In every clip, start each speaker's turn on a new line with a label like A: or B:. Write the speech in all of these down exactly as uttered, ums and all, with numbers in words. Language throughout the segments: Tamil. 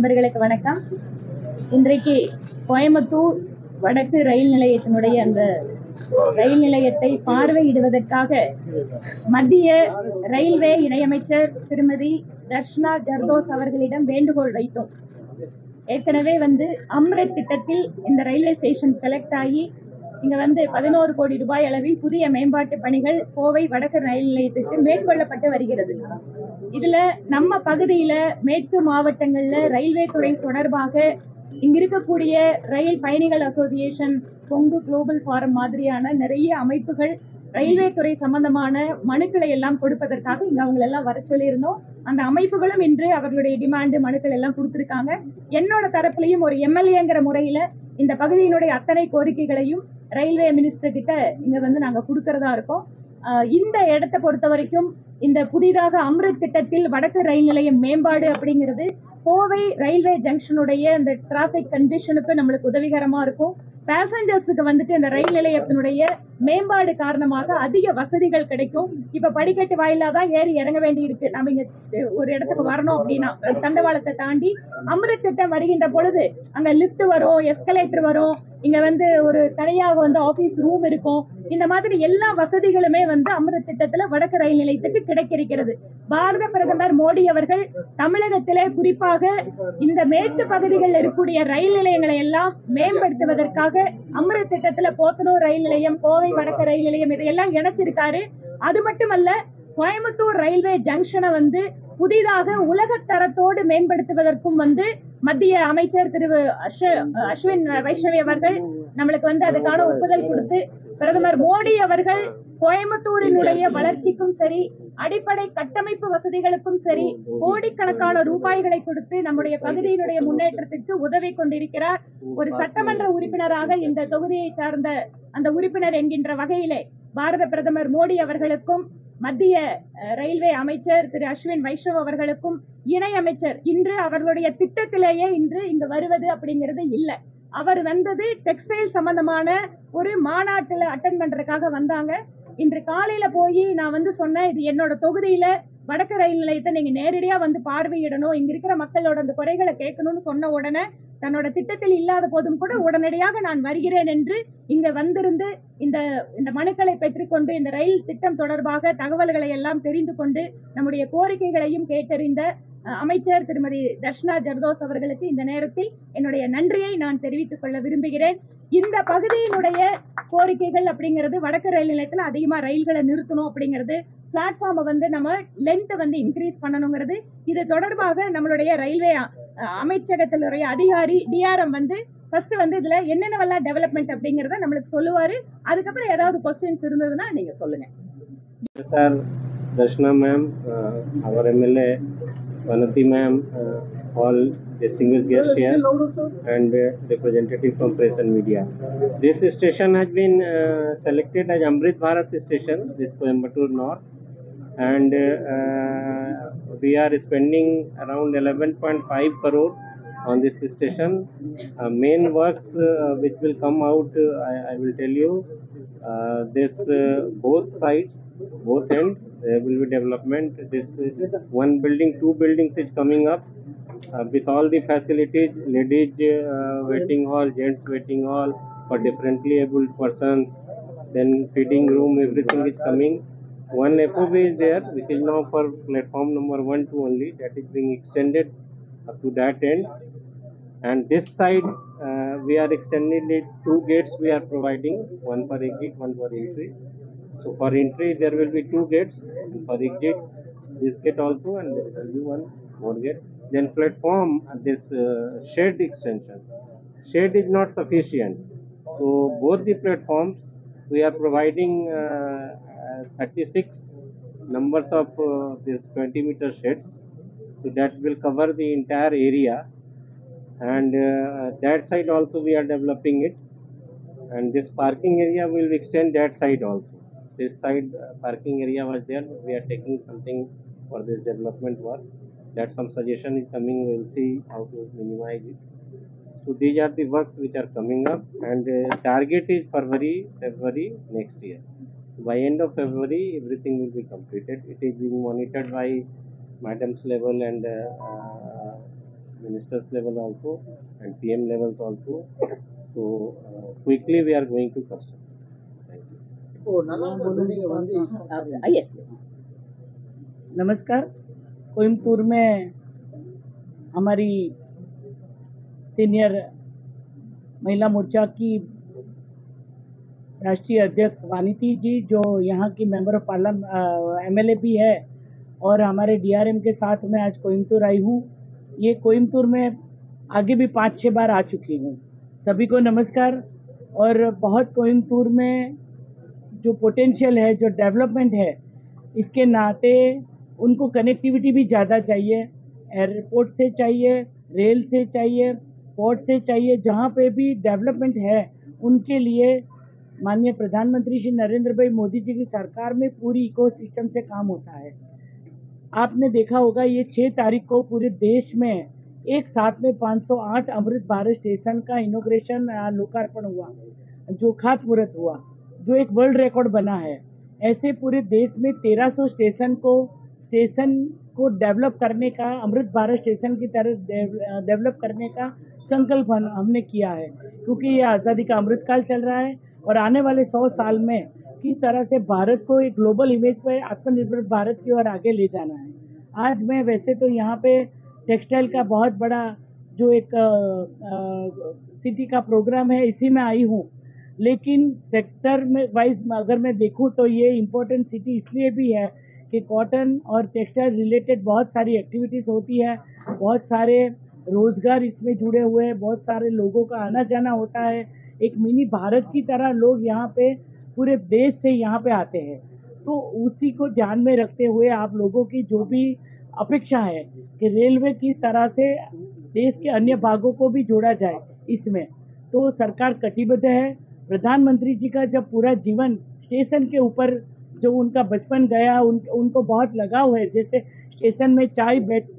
A: நண்பர்களுக்கு வணக்கம். இன்றைக்கு கோயம்புத்தூர் வடக்கு ரயில் நிலையத்தினுடைய அந்த ரயில் நிலையத்தை பார்வையிடுவதற்காக மத்திய ரயில்வே இணையமைச்சர் திருமதி தர்ஷனா ஜர்தோஸ் அவர்களிடம் வேண்டுகோள் வைத்தோம். ஏற்கனவே வந்து அம்ரித் திட்டத்தில் இந்த ரயில்வே ஸ்டேஷன் செலக்ட் ஆகி இங்க வந்து பதினோரு கோடி ரூபாய் அளவில் புதிய மேம்பாட்டு பணிகள் கோவை வடக்கு ரயில் நிலையத்திற்கு மேற்கொள்ளப்பட்டு வருகிறது. இதுல நம்ம பகுதியில மேற்கு மாவட்டங்கள்ல ரயில்வே துறை தொடர்பாக இங்க இருக்கக்கூடிய ரயில் பயணிகள் அசோசியேஷன், கொங்கு குளோபல் ஃபாரம் மாதிரியான நிறைய அமைப்புகள் ரயில்வே துறை சம்பந்தமான மனுக்களை எல்லாம் கொடுப்பதற்காக இங்க அவங்க எல்லாம் வர சொல்லியிருந்தோம். அந்த அமைப்புகளும் இன்று அவர்களுடைய டிமாண்டு மனுக்கள் எல்லாம் கொடுத்திருக்காங்க. என்னோட தரப்புலையும் ஒரு எம்எல்ஏங்கிற முறையில இந்த பகுதியினுடைய அத்தனை கோரிக்கைகளையும் ரயில்வே மினிஸ்டர் கிட்ட இங்க வந்து நாங்க கொடுக்கறதா இருக்கோம். இந்த இடத்தை பொறுத்த வரைக்கும் இந்த புதிதாக அம்ரித் திட்டத்தில் வடக்கு ரயில் நிலையம் மேம்பாடு அப்படிங்கிறது கோவை ரயில்வே ஜங்ஷனுடைய இந்த டிராபிக் கண்டிஷனுக்கு நம்மளுக்கு உதவிகரமா இருக்கும். பேசஞ்சர்ஸுக்கு வந்துட்டு இந்த ரயில் நிலையத்தினுடைய மேம்பாடு காரணமாக அதிக வசதிகள் கிடைக்கும். இப்ப படிக்கட்டு வாயிலா தான் ஏறி இறங்க வேண்டி இருக்கு. நம்ம இங்க ஒரு இடத்துக்கு வரணும் அப்படின்னா தண்டவாளத்தை தாண்டி அம்ரித் திட்டம் வருகின்ற பொழுது அங்க லிப்ட் வரும், எஸ்கலேட்டர் வரும், இங்க வந்து ஒரு தனியாக வந்து ஆபீஸ் ரூம் இருக்கும். இந்த மாதிரி எல்லா வசதிகளுமே வந்து அம்ரித் திட்டத்துல வடக்கு ரயில் நிலையத்துக்கு கிடைக்கிறது. பாரத பிரதமர் மோடி அவர்கள் தமிழகத்திலே குறிப்பாக இந்த மேற்கு பகுதிகளில் இருக்கக்கூடிய ரயில் நிலையங்களை எல்லாம் மேம்படுத்துவதற்காக அம்ரித் திட்டத்துல போத்தனூர் ரயில் நிலையம், கோவை வடக்கு ரயில் நிலையம் இதையெல்லாம் இணைச்சிருக்காரு. அது மட்டுமல்ல, கோயம்புத்தூர் ரயில்வே ஜங்ஷனை வந்து புதிதாக உலக தரத்தோடு மேம்படுத்துவதற்கும் வந்து மத்திய அமைச்சர் திரு அஸ்வின் வைஷ்ணவி அவர்கள் நம்மளுக்கு வந்து அதுக்கான ஒப்புதல் கொடுத்து பிரதமர் மோடி அவர்கள் கோயம்புத்தூரினுடைய வளர்ச்சிக்கும் சரி, அடிப்படை கட்டமைப்பு வசதிகளுக்கும் சரி கோடிக்கணக்கான ரூபாய்களை கொடுத்து நம்முடைய பகுதியினுடைய முன்னேற்றத்திற்கு உதவி கொண்டிருக்கிறார். ஒரு சட்டமன்ற உறுப்பினராக இந்த தொகுதியை சார்ந்த அந்த உறுப்பினர் என்கின்ற வகையிலே பாரத பிரதமர் மோடி அவர்களுக்கும் மத்திய ரயில்வே அமைச்சர் திரு அஸ்வின் வைஷ்ணவ் அவர்களுக்கும் இணை அமைச்சர் இன்று அவர்களுடைய திட்டத்திலேயே இன்று இங்கு வருவது அப்படிங்கிறது இல்லை. அவர் வந்தது டெக்ஸ்டைல் சம்பந்தமான ஒரு மாநாட்டுல அட்டன் பண்றதுக்காக வந்தாங்க. இன்று காலையில போய் நான் வந்து சொன்னேன், இது என்னோட தொகுதியில வடக்கு ரயில் நிலையத்தை நீங்க நேரடியா வந்து பார்வையிடணும், இங்க இருக்கிற மக்களோட அந்த குறைகளை கேட்கணும்னு சொன்ன உடனே தன்னோட திட்டத்தில் இல்லாத போதும் கூட உடனடியாக நான் வருகிறேன் என்று இங்க வந்திருந்து இந்த இந்த மனுக்களை பெற்றுக்கொண்டு இந்த ரயில் திட்டம் தொடர்பாக தகவல்களை எல்லாம் தெரிந்து கொண்டு நம்முடைய கோரிக்கைகளையும் கேட்டறிந்த அமைச்சர் திருமதி தர்ஷனா ஜர்தோஸ் அவர்களுக்கு இந்த நேரத்தில் என்னுடைய நன்றியை நான் தெரிவித்துக் கொள்ள விரும்புகிறேன். இந்த பகுதியினுடைய கோரிக்கைகள் அப்படிங்கிறது வடக்கு ரயில் நிலையத்தில் அதிகமா ரயில்களை நிறுத்தணும் அப்படிங்கிறது, பிளாட்ஃபார்மை வந்து நம்ம லென்த் வந்து இன்க்ரீஸ் பண்ணணுங்கிறது, இது தொடர்பாக நம்மளுடைய ரயில்வே அமைச்சகத்தினுடைய அதிகாரி டிஆர்எம் வந்து ஃபர்ஸ்ட் வந்து இதுல என்னென்னவெல்லாம் டெவலப்மெண்ட் அப்படிங்கறத நம்மளுக்கு சொல்லுவாரு. அதுக்கப்புறம் ஏதாவது கொஸ்டின்ஸ் இருந்ததுன்னா நீங்க சொல்லுங்க.
B: சார் தர்ஷனா மேம், அவர் MLA Vanati ma'am, uh, all distinguished guests here, and uh, representative from press and media. This station has been uh, selected as Amrit Bharat station, this Coimbatore North, and uh, we are spending around eleven point five crore on this station. Uh, main works uh, which will come out, uh, I, I will tell you, uh, this uh, both sides, both ends. There will be development. This uh, one building, two buildings is coming up uh, with all the facilities, ladies uh, waiting hall, gents waiting hall for differently abled persons, then feeding room, everything is coming. One F O B is there, which is now for platform number one, two only. That is being extended up to that end. And this side, uh, we are extending it. Two gates we are providing, one for exit, one for entry. So for entry there will be two gates, and for exit this gate also, and there will be one more gate. Then platform, this uh, shed extension. Shed is not sufficient. So both the platforms we are providing uh, thirty-six numbers of uh, this twenty meter sheds. So that will cover the entire area, and uh, that side also we are developing it, and this parking area will extend that side also. This side uh, parking area was there, but we are taking something for this development work. That some suggestion is coming, we will see how to minimize it. So these are the works which are coming up, and uh, target is February, February next year. By end of February, everything will be completed. It is being monitored by madam's level and uh, uh, ministers level also and P M levels also. So uh, quickly we are going to construct. Thank you.
A: Yes नमस्कार। कोयम्बतूर में हमारी सीनियर महिला मोर्चा की राष्ट्रीय अध्यक्ष वानिती जी, जो यहाँ की मेंबर ऑफ पार्लियामेंट एमएलए भी है, और हमारे डीआरएम के साथ में आज कोयम्बतूर आई हूँ। ये कोयम्बतूर में आगे भी पाँच छः बार आ चुकी हूँ। सभी को नमस्कार। और बहुत कोयम्बतूर में जो पोटेंशियल है, जो डेवलपमेंट है, इसके नाते उनको कनेक्टिविटी भी ज़्यादा चाहिए। एयरपोर्ट से चाहिए, रेल से चाहिए, पोर्ट से चाहिए। जहाँ पे भी डेवलपमेंट है उनके लिए माननीय प्रधानमंत्री श्री नरेंद्र भाई मोदी जी की सरकार में पूरी इकोसिस्टम से काम होता है। आपने देखा होगा ये छः तारीख को पूरे देश में एक साथ में पाँच सौ आठ अमृत भारत स्टेशन का इनॉग्रेशन लोकार्पण हुआ, जो खातमुहूर्त हुआ, जो एक वर्ल्ड रिकॉर्ड बना है। ऐसे पूरे देश में तेरह सौ स्टेशन को स्टेशन को डेवलप करने का, अमृत भारत स्टेशन की तरह डेवलप करने का संकल्प हमने किया है, क्योंकि ये आज़ादी का अमृत काल चल रहा है और आने वाले सौ साल में किस तरह से भारत को एक ग्लोबल इमेज पर आत्मनिर्भर भारत की ओर आगे ले जाना है। आज मैं वैसे तो यहाँ पे टेक्सटाइल का बहुत बड़ा जो एक आ, आ, सिटी का प्रोग्राम है, इसी में आई हूँ, लेकिन सेक्टर में वाइज अगर मैं देखूँ तो ये इम्पोर्टेंट सिटी इसलिए भी है कि कॉटन और टेक्सटाइल रिलेटेड बहुत सारी एक्टिविटीज़ होती है, बहुत सारे रोज़गार इसमें जुड़े हुए हैं, बहुत सारे लोगों का आना जाना होता है। एक मिनी भारत की तरह लोग यहाँ पे पूरे देश से यहाँ पे आते हैं। तो उसी को ध्यान में रखते हुए आप लोगों की जो भी अपेक्षा है कि रेलवे किस तरह से देश के अन्य भागों को भी जोड़ा जाए इसमें, तो सरकार कटिबद्ध है। प्रधानमंत्री जी का जब पूरा जीवन स्टेशन के ऊपर जो उनका बचपन गया, उन, उनको बहुत लगाव है। जैसे स्टेशन में चाय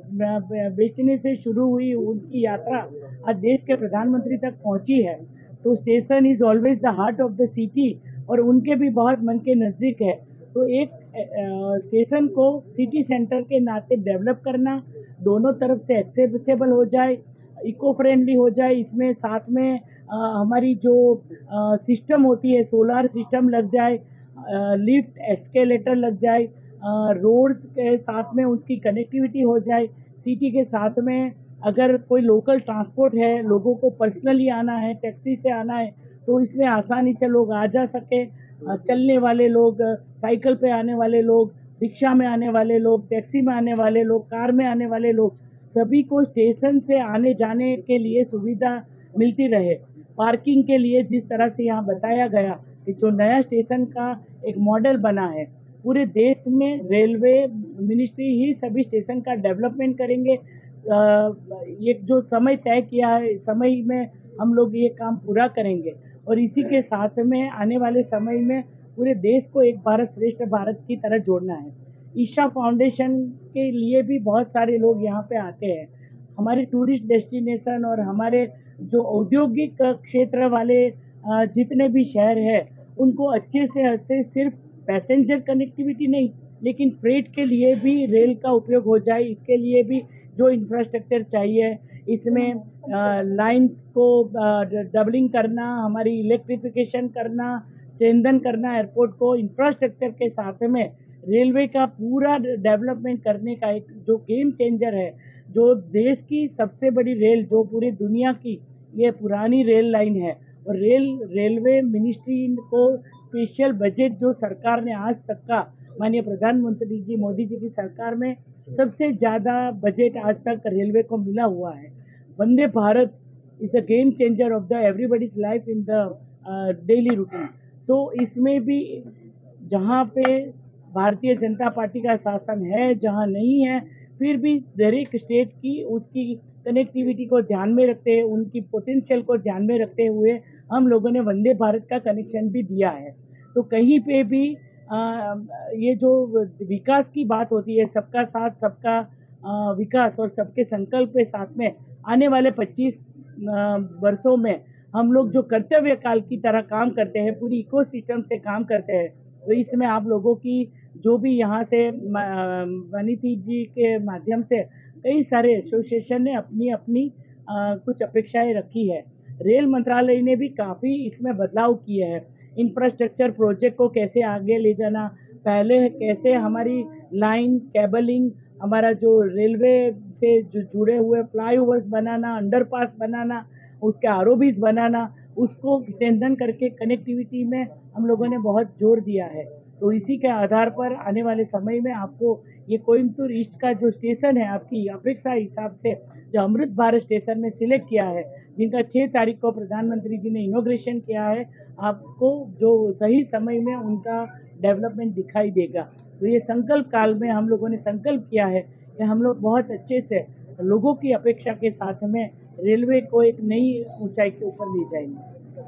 A: बेचने से शुरू हुई उनकी यात्रा आज देश के प्रधानमंत्री तक पहुंची है। तो station is always the heart of the city और उनके भी बहुत मन के नज़दीक है। तो एक स्टेशन को सिटी सेंटर के नाते डेवलप करना, दोनों तरफ से एक्सेसिबल हो जाए, इको फ्रेंडली हो जाए, इसमें साथ में आ, हमारी जो सिस्टम होती है, सोलार सिस्टम लग जाए, लिफ्ट एस्केलेटर लग जाए, रोड्स के साथ में उसकी कनेक्टिविटी हो जाए। सिटी के साथ में अगर कोई लोकल ट्रांसपोर्ट है, लोगों को पर्सनली आना है, टैक्सी से आना है, तो इसमें आसानी से लोग आ जा सके। चलने वाले लोग, साइकिल पे आने वाले लोग, रिक्शा में आने वाले लोग, टैक्सी में आने वाले लोग, कार में आने वाले लोग, सभी को स्टेशन से आने जाने के लिए सुविधा मिलती रहे। पार्किंग के लिए जिस तरह से यहाँ बताया गया कि जो नया स्टेशन का एक मॉडल बना है, पूरे देश में रेलवे मिनिस्ट्री ही सभी स्टेशन का डेवलपमेंट करेंगे। एक जो समय तय किया है, समय में हम लोग ये काम पूरा करेंगे और इसी के साथ में आने वाले समय में पूरे देश को एक भारत श्रेष्ठ भारत की तरह जोड़ना है। ईशा फाउंडेशन के लिए भी बहुत सारे लोग यहाँ पे आते हैं। हमारे टूरिस्ट डेस्टिनेशन और हमारे जो औद्योगिक क्षेत्र वाले जितने भी शहर हैं, उनको अच्छे से अच्छे सिर्फ पैसेंजर कनेक्टिविटी नहीं, लेकिन फ्रेट के लिए भी रेल का उपयोग हो जाए। इसके लिए भी जो इंफ्रास्ट्रक्चर चाहिए, इसमें लाइंस को डबलिंग करना, हमारी इलेक्ट्रिफिकेशन करना, स्ट्रेंथन करना एयरपोर्ट को, इंफ्रास्ट्रक्चर के साथ में रेलवे का पूरा डेवलपमेंट करने का एक जो गेम चेंजर है, जो देश की सबसे बड़ी रेल, जो पूरी दुनिया की ये पुरानी रेल लाइन है। और रेल रेलवे मिनिस्ट्री को स्पेशल बजट जो सरकार ने आज तक का, माननीय प्रधानमंत्री जी मोदी जी की सरकार में सबसे ज़्यादा बजट आज तक रेलवे को मिला हुआ है। Vande Bharat is the game changer of the everybody's life in the daily routine. So इसमें भी जहाँ पे भारतीय जनता पार्टी का शासन है, जहाँ नहीं है, फिर भी हर एक स्टेट की उसकी कनेक्टिविटी को ध्यान में रखते हैं, उनकी पोटेंशियल को ध्यान में रखते हुए हम लोगों ने वंदे भारत का कनेक्शन भी दिया है। तो कहीं पे भी आ, ये जो विकास की बात होती है, सबका साथ सबका विकास और सबके संकल्प के साथ में आने वाले पच्चीस वर्षों में हम लोग जो कर्तव्य काल की तरह काम करते हैं, पूरी इकोसिस्टम से काम करते हैं। तो इसमें आप लोगों की जो भी यहाँ से वानिती जी के माध्यम से
C: कई सारे एसोसिएशन ने अपनी अपनी आ, कुछ अपेक्षाएं रखी है। रेल मंत्रालय ने भी काफ़ी इसमें बदलाव किए हैं। इंफ्रास्ट्रक्चर प्रोजेक्ट को कैसे आगे ले जाना, पहले कैसे हमारी लाइन केबलिंग, हमारा जो रेलवे से जो जुड़े हुए फ्लाईओवर्स बनाना, अंडरपास बनाना, उसके आरओबीज बनाना, उसको स्ट्रेंथन करके कनेक्टिविटी में हम लोगों ने बहुत जोर दिया है। तो इसी के आधार पर आने वाले समय में आपको ये कोयम्बतूर ईस्ट का जो स्टेशन है, आपकी अपेक्षा हिसाब से जो अमृत भारत स्टेशन में सिलेक्ट किया है, जिनका छः तारीख को प्रधानमंत्री जी ने इनोग्रेशन किया है, आपको जो सही समय में उनका डेवलपमेंट दिखाई देगा। तो ये संकल्प काल में हम लोगों ने संकल्प किया है कि हम लोग बहुत अच्छे से लोगों की अपेक्षा के साथ में रेलवे को एक नई ऊंचाई के ऊपर ले जाएंगे।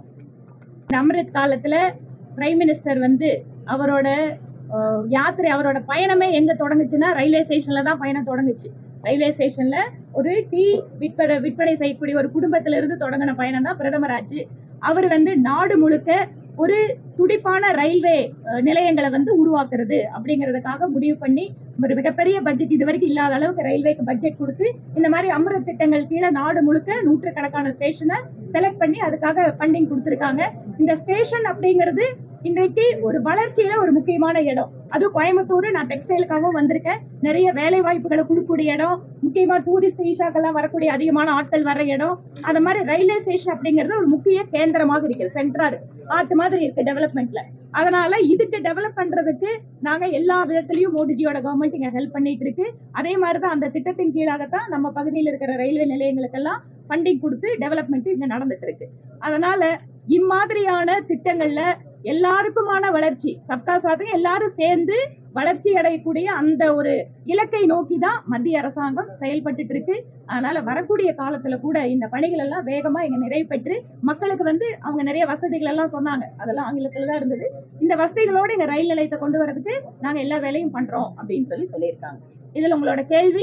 A: அமிர்த் காலத்துல பிரைம் மினிஸ்டர் வந்து அவரோட அஹ், யாத்திரை அவரோட பயணமே எங்க தொடங்குச்சுன்னா ரயில்வே ஸ்டேஷன்ல தான் பயணம் தொடங்குச்சு. ரயில்வே ஸ்டேஷன்ல ஒரு டீ விற்பனை விற்பனை செய்யக்கூடிய ஒரு குடும்பத்தில இருந்து தொடங்கின பயணம் தான் பிரதமர் ஆச்சு. அவர் வந்து நாடு முழுக்க ஒரு துடிப்பான ரயில்வே அஹ், நிலையங்களை வந்து உருவாக்குறது அப்படிங்கிறதுக்காக முடிவு பண்ணி ஒரு மிகப்பெரிய பட்ஜெட் இது வரைக்கும் இல்லாத அளவுக்கு ரயில்வேக்கு பட்ஜெட் கொடுத்து இந்த மாதிரி அமிர்த் திட்டங்கள் கீழே நாடு முழுக்க நூற்றுக்கணக்கான ஸ்டேஷனை செலக்ட் பண்ணி அதுக்காக ஃபண்டிங் கொடுத்துருக்காங்க. இந்த ஸ்டேஷன் அப்படிங்கிறது இன்றைக்கு ஒரு வளர்ச்சியில ஒரு முக்கியமான இடம். அது கோயம்புத்தூர், நான் டெக்ஸ்டைலுக்காகவும் வந்திருக்கேன். நிறைய வேலை வாய்ப்புகளை கொடுக்கக்கூடிய இடம், முக்கியமா டூரிஸ்ட் ஈஷாக்கெல்லாம் வரக்கூடிய அதிகமான ஆட்கள் வர இடம். அந்த மாதிரி ரயில்வே ஸ்டேஷன் அப்படிங்கிறது ஒரு முக்கிய கேந்திரமாக இருக்கு, சென்ட்ரா இருக்கு, ஆத்து மாதிரி இருக்கு டெவலப்மெண்ட்ல. அதனால இதுக்கு டெவலப் பண்றதுக்கு நாங்க எல்லா விதத்திலையும் மோடிஜியோட கவர்மெண்ட் இங்க ஹெல்ப் பண்ணிட்டு இருக்கு. அதே மாதிரிதான் அந்த திட்டத்தின் கீழாகத்தான் நம்ம பகுதியில் இருக்கிற ரயில்வே நிலையங்களுக்கெல்லாம் ஃபண்டிங் கொடுத்து டெவலப்மெண்ட் இங்க நடந்துட்டு இருக்கு. அதனால இம்மாதிரியான திட்டங்கள்ல எல்லாருக்குமான வளர்ச்சி, சப்கா சாத் எல்லாரும் சேர்ந்து வளர்ச்சி அடையக்கூடிய அந்த ஒரு இலக்கை நோக்கி தான் மத்திய அரசாங்கம் செயல்பட்டு இருக்கு. அதனால வரக்கூடிய காலத்துல கூட இந்த பணிகள் எல்லாம் வேகமா இங்க நிறைவு பெற்று மக்களுக்கு வந்து அவங்க நிறைய வசதிகள் எல்லாம் சொன்னாங்க, அதெல்லாம் ஆங்கிலத்துல தான் இருந்தது. இந்த வசதிகளோட இந்த ரயில் நிலையத்தை கொண்டு வரதுக்கு நாங்க எல்லா வேலையும் பண்றோம் அப்படின்னு சொல்லி சொல்லியிருக்காங்க. இதுல உங்களோட கேள்வி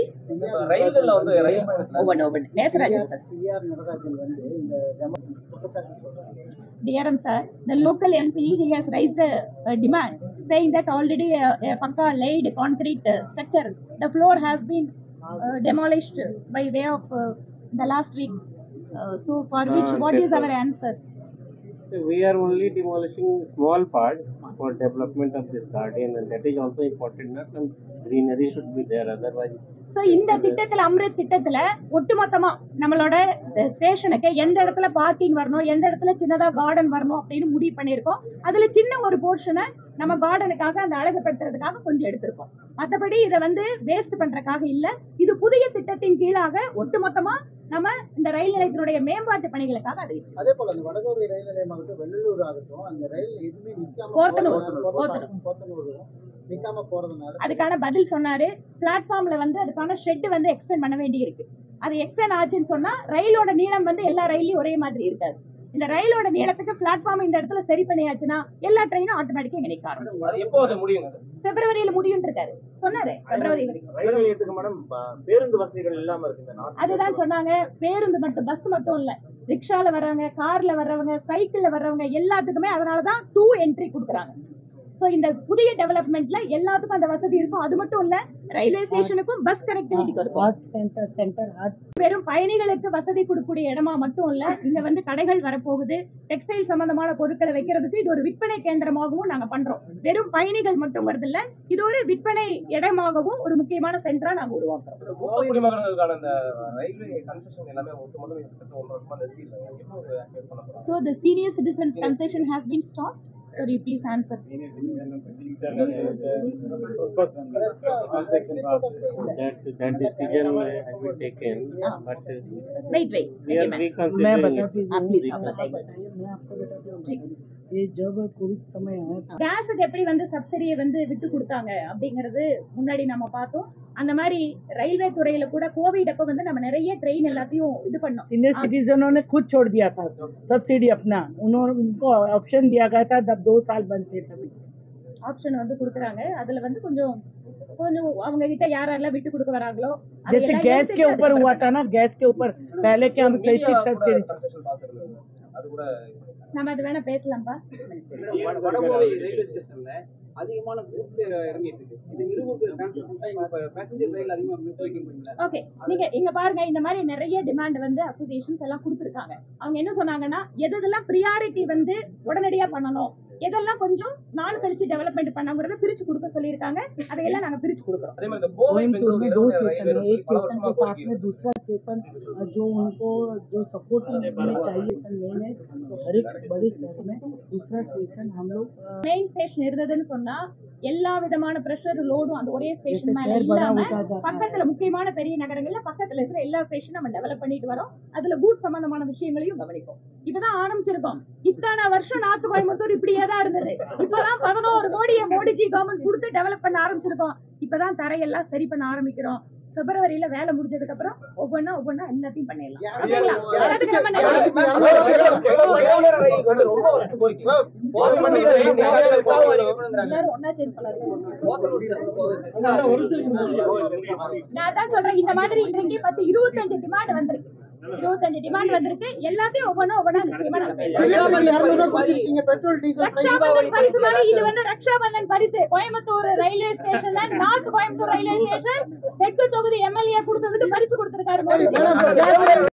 A: D R M sir, the local M P he has raised a, a demand saying that already a, a pakka laid concrete uh, structure, the floor has been uh, demolished by way of uh, the last week. Uh, so for which
B: Uh,
A: what is
B: therefore-
A: our answer?
B: We are only demolishing small parts for development of this garden, and that is also important. Not some greenery should be there, otherwise.
A: So இந்த திட்டத்துல அம்ரித் திட்டத்துல ஒட்டுமொத்தமா நம்மளோட ஸ்டேஷனுக்கு எந்த இடத்துல பார்க்கிங் வரணும், எந்த இடத்துல சின்னதா கார்டன் வரணும் அப்படின்னு முடிவு பண்ணியிருக்கோம். அதுல சின்ன ஒரு போர்ஷனை நம்ம கார்டனுக்காக அந்த அழகுபடுத்துறதுக்காக கொஞ்சம் எடுத்திருக்கோம். மற்றபடி இதை வந்து வேஸ்ட் பண்றதுக்காக இல்ல, இது புதிய திட்டத்தின் கீழாக ஒட்டுமொத்தமா நம்ம இந்த ரயில் நிலையத்தினுடைய மேம்பாட்டு பணிகளுக்காக அதை
D: அதே போல அந்த வடகோவை ரயில் நிலையமாகட்டும், வெள்ளலூர் ஆகட்டும், அந்த ரயில் எதுவுமே நிக்காம
A: போத்தனூர்,
D: போறது-
A: போத்தனூர்.
D: போத்தனூர் நிக்காம போறதுனால
A: அதுக்கான பதில் சொன்னாரு. பிளாட்ஃபார்ம்ல வந்து அதுக்கான ஷெட் வந்து எக்ஸ்டெண்ட் பண்ண வேண்டி இருக்கு. அது எக்ஸ்டெண்ட் ஆச்சுன்னு சொன்னா ரயிலோட நீளம் வந்து எல்லா ரயிலையும் ஒரே மாதிரி இருக்காது. இந்த ரயிலோட நீளத்துக்கு பிளாட்ஃபார்ம் இந்த இடத்துல சரி பண்ணியாச்சுன்னா எல்லா ட்ரெயினும் ஆட்டோமேட்டிக்கா இங்க நிக்க ஆரம்பிக்கும்.
E: அது எப்போ அது முடியும்?
A: பிப்ரவரியில முடியும் இருக்காரு சொன்னாரு. பிப்ரவரி வரைக்கும்.
E: ரயில் நிலையத்துக்கு மேடம் ப- பேருந்து வசதிகள் இல்லாம இருக்கு இந்த நாட்டுல.
A: அதுதான் சொன்னாங்க. பேருந்து மட்டும், பஸ் மட்டும் இல்ல, ரிக்ஷால வர்றவங்க, கார்ல வர்றவங்க, சைக்கிள்ல வர்றவங்க எல்லாத்துக்குமே அதனாலதான் டூ என்ட்ரி கொடுக்குறாங்க. சோ இந்த புதிய டெவலப்மெண்ட்ல எல்லாத்துக்கும் அந்த வசதி இருக்கும். அது மட்டும் இல்ல, ரயில்வே ஸ்டேஷனுக்கும் பஸ் கனெக்டிவிட்டி இருக்கும்.
C: हार्ट सेंटर सेंटर हार्ट
A: வெறும் பயணிகளுக்கு வசதி கொடுக்கக்கூடிய இடமா மட்டும் இல்ல, இங்க வந்து கடைகள் வரப்போகுது. டெக்ஸ்டைல் சம்பந்தமான பொருட்களை வைக்கிறதுக்கு இது ஒரு விற்பனை கேந்திரமாகவும் நாங்க பண்றோம். வெறும் பயணிகள் மட்டும் வருது இல்ல, இது ஒரு விற்பனை இடமாகவும் ஒரு முக்கியமான சென்டரா நாங்க உருவாக்குறோம்.
E: மூத்த குடிமகன்களுக்கான இந்த ரயில்வே கன்செஷன் எல்லாமே ஒட்டுமொத்தமா கிட்டத்தட்ட ஒன்றரை வருஷமா நிறுத்திருக்காங்க. எப்போ அது activate பண்ண போறாங்க?
A: So the senior citizen concession has been stopped. So you please answer.
B: That that decision uh, has been taken, but uh,
A: Wait, wait.
B: we are
A: Okay, ma'am.
C: मैं
B: reconsidering
C: बताती
B: it.
A: हाँ, please,
C: हूँ,
A: आप बताइए।
C: मैं आपको बताती हूँ। ये जब कोविड समय आया था,
A: கேஸுக்கு எப்படி வந்து சப்சிடியை வந்து விட்டு கொடுத்தாங்க அப்படிங்கறது முன்னாடி நம்ம பார்த்தோம். அந்த மாதிரி ரயில்வே துறையில கூட கோவிட் அப்ப வந்து நம்ம நிறைய ட்ரெயின் எல்லாத்தையும் இது பண்ணோம்.
C: सीनियर सिटीजनों ने खुद छोड़ दिया था सब्सिडी अपना, उन्होंने उनको ऑप्शन दिया गया था जब दो साल बंद थे तभी।
A: ஆப்ஷன் வந்து கொடுக்குறாங்க. அதுல வந்து கொஞ்சம் கொஞ்சம் அவங்க கிட்ட யார் யாரெல்லாம் விட்டு கொடுக்க வராங்களோ அதை
C: जैसे
A: எல்லாம்
C: गैस
A: எடுத்துட்டு
C: के ऊपर
A: அதுக்கு
C: हुआ था ना, गैस के ऊपर पहले क्या हम स्वैच्छिक
E: மீடியா கூட
C: सब्सिडी
E: concession பார்த்திருந்தாங்க. அது கூட
A: நம்ம அது வேணா பேசலாம்பா.
E: வட- வடகோவை ரயில்வே ஸ்டேஷன்ல
F: அதிகமான கூட்ஸ் இறங்கிட்டு இருக்கு. இது இருபது பேசஞ்சர் ரயில் அதிகமா வைக்க முடியல.
A: ஓகே, நீங்க இங்க பாருங்க, இந்த மாதிரி நிறைய டிமாண்ட் வந்து அசோசியேஷன்ஸ் எல்லாம் கொடுத்துருக்காங்க. அவங்க என்ன சொன்னாங்கன்னா, எதெல்லாம் ப்ரியாரிட்டி வந்து உடனடியா பண்ணணும், எதெல்லாம் கொஞ்சம் நாள் கழிச்சு டெவலப்மெண்ட் பண்ணாங்கிறத பிரிச்சு கொடுக்க சொல்லியிருக்காங்க. அதையெல்லாம் நாங்க பிரிச்சு கொடுக்குறோம்.
E: அதே மாதிரி இந்த கோவை
C: कोयम्बटूर में दो स्टेशन है, एक
E: பல
C: स्टेशन
E: வருஷமா
C: के साथ
E: கோரிக்கை
C: में दूसरा स्टेशन जो उनको जो सपोर्टिंग चाहिए स्टेशन मेन है, तो हर एक बड़े शहर में दूसरा स्टेशन हम लोग अ,
A: மெயின் ஸ்டேஷன் இருந்ததுன்னு சொன்னா எல்லா விதமான பிரஷர் லோடும் அந்த ஒரே ஸ்டேஷன் மேல
C: शहर बड़ा
A: இல்லாம
C: होता जाता है।
A: பக்கத்துல முக்கியமான பெரிய நகரங்கள்ல பக்கத்துல இருக்கிற எல்லா ஸ்டேஷனும் நம்ம டெவலப் பண்ணிட்டு வரோம். அதுல கூட் சம்பந்தமான விஷயங்களையும் கவனிப்போம். இப்பதான் ஆரம்பிச்சிருக்கோம். இத்தனை வருஷம் நார்த் கோயம்புத்தூர் இப்படியே தான் இருந்தது. இப்பதான் பதினோரு கோடியை மோடிஜி கவர்மெண்ட் கொடுத்து டெவலப் பண்ண ஆரம்பிச்சிருக்கோம். இப்பதான் தரையெல்லாம் சரி பண்ண ஆரம்பிக்கிறோம். பிப்ரவரியில வேலை முடிஞ்சதுக்கு அப்புறம் ஒவ்வொன்னா ஒவ்வொன்னா எல்லாத்தையும் பண்ணிடலாம். சரிங்களா? அதுக்கு நம்ம நிறைய
E: ரொம்ப வருஷம் கோரிக்கை. போதும் பண்ணி ரயில்
A: எல்லாரும் ஒண்ணா சேர்ந்து சொல்லலாம். நான் அதான் சொல்றேன், இந்த மாதிரி இன்றைக்கு பத்து இருபத்தஞ்சு டிமாண்ட் வந்திருக்கு. இருபத்தஞ்சு டிமாண்ட் வந்திருக்கு. எல்லாத்தையும் ஒவ்வொன்னா ஒவ்வொன்னா நிச்சயமா நாங்க பேசலாம்.
D: பெட்ரோல் டீசல்
A: ரக்ஷாபந்தன் பரிசு மாதிரி இது வந்து ரக்ஷாபந்தன் பரிசு. கோயம்புத்தூர் ரயில்வே ஸ்டேஷன்ல நார்த் கோயம்புத்தூர் ரயில்வே ஸ்டேஷன் தெற்கு தொகுதி எம்எல்ஏ கொடுத்ததுக்கு பரிசு கொடுத்திருக்காரு மோடி.